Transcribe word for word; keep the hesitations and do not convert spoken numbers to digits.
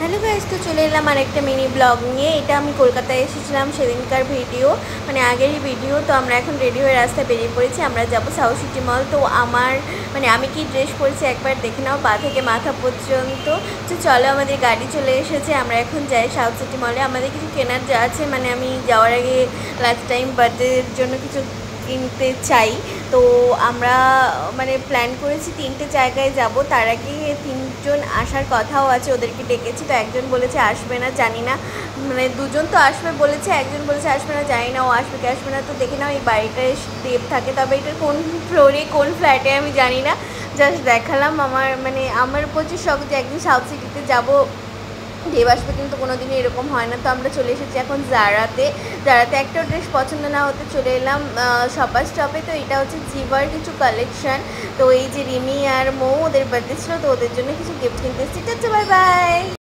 Hello guys, तो चले एलाम आरेकटा mini blog निये। এটা আমি কলকাতায় এসেছিলাম সেদিনকার ভিডিও, মানে আগেরই ভিডিও। তো আমরা এখন রেডি হয়ে রাস্তায় বেরিয়ে পড়েছি, আমরা যাব সাউথ সিটি মল। তো আমার মানে আমি কি ড্রেস পরেছি একবার দেখে নাও, পা থেকে মাথা পর্যন্ত। তো চলো, আমাদের গাড়ি চলে এসেছে, আমরা এখন যাই সাউথ সিটি মলে। আমাদের কিছু কেনার যা আছে, মানে আমি যাওয়ার আগে লাস্ট টাইম বার্থডের জন্য কিছু কিনতে চাই। তো আমরা মানে প্ল্যান করেছি তিনটে জায়গায় যাব। তার আগে তিনজন আসার কথাও আছে, ওদেরকে ডেকেছি। তো একজন বলেছে আসবে না, জানি না, মানে দুজন তো আসবে বলেছে, একজন বলেছে আসবে না, জানি না ও আসবে কি আসবে না। তো দেখে নাও, এই বাড়িটায় দেব থাকে, তবে এটা কোন ফ্লোরে কোন ফ্ল্যাটে আমি জানি না, জাস্ট দেখালাম। আমার মানে আমার প্রচুর শখ যে একদিন সাউথ সিটিতে যাবো, দেব আসবে, কিন্তু কোনো দিনই এরকম হয় না। তো আমরা চলে এসেছি এখন জারাতে। জারাতে একটা ড্রেস পছন্দ না হতে চলে এলাম শপার স্টপে। তো এটা হচ্ছে জিভার কিছু কালেকশন। তো এই যে রিমি আর মৌ, ওদের বার্থডে ছিল, তো ওদের জন্য কিছু গিফট কিনতে এসেছি। Bye by.